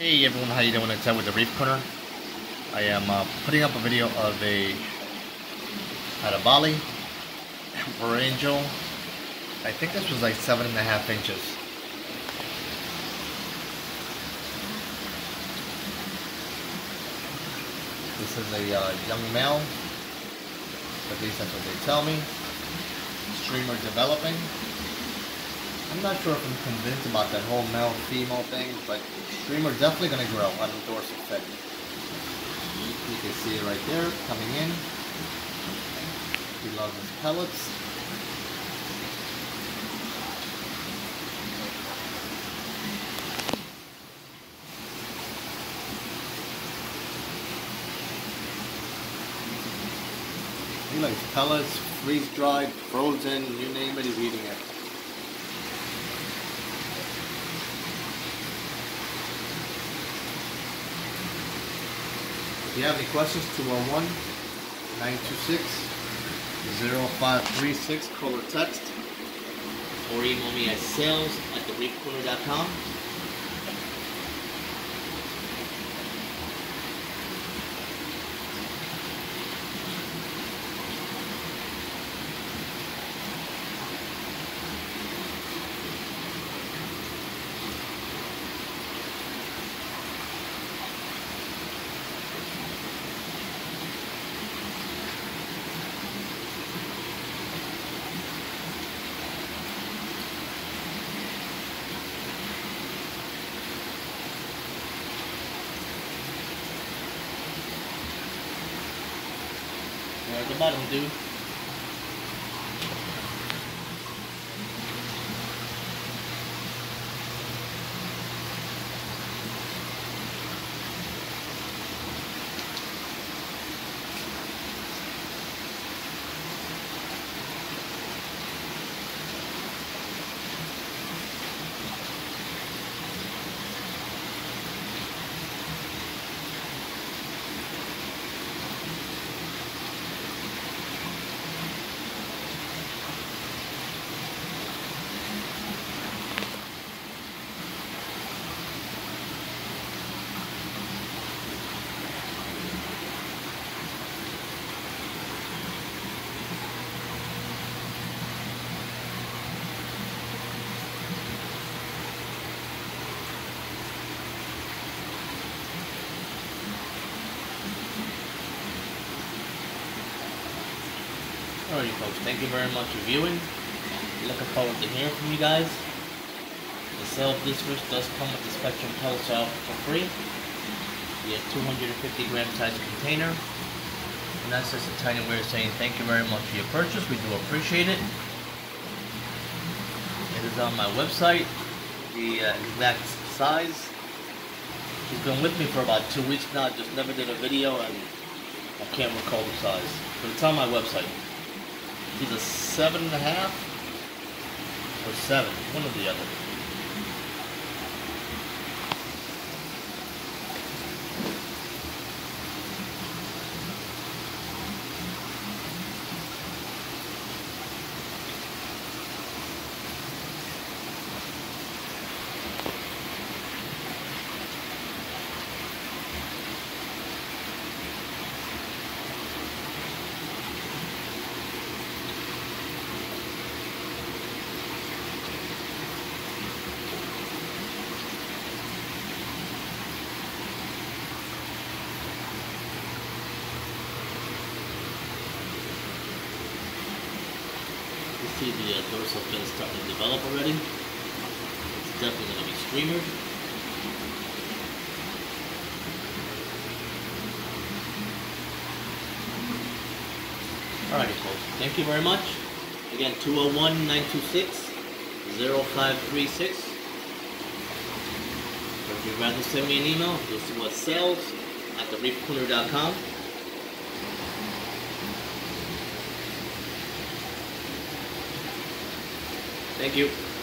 Hey everyone, how you doing? It's Ed with the Reef Corner. I am putting up a video of at Bali Emperor Angel. I think this was like 7.5 inches. This is a young male, at least that's what they tell me. Streamer developing. I'm not sure if I'm convinced about that whole male-female thing, but streamer definitely going to grow on the dorsal fin. You can see it right there, coming in. He loves his pellets. He likes pellets, freeze-dried, frozen, you name it, he's eating it. If you have any questions, 201-926-0536, call or text, or email me at sales@thereefcorner.com. At the bottom, dude. Alrighty folks, thank you very much for viewing. Looking forward to hearing from you guys. The sale of this fish does come with the Spectrum Telescope for free. You get 250 gram size container. And that's just a tiny way of saying thank you very much for your purchase. We do appreciate it. It is on my website, the exact size. She's been with me for about 2 weeks now, just never did a video and I can't recall the size. But it's on my website. It's either 7.5 or 7, one or the other. You see the dorsal fin starting to develop already. It's definitely going to be streamered. Alrighty folks, thank you very much. Again, 201-926-0536. Or if you'd rather send me an email, you'll see what sales@thereefcorner.com. Thank you.